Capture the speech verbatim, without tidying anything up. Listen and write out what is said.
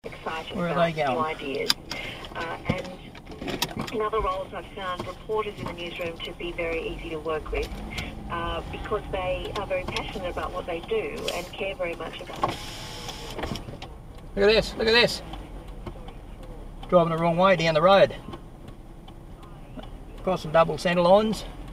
excited Where are about they going? new ideas. Uh, and in other roles, I've found reporters in the newsroom to be very easy to work with uh, because they are very passionate about what they do and care very much about it. Look at this, look at this. Driving the wrong way down the road. Across some double centre lines.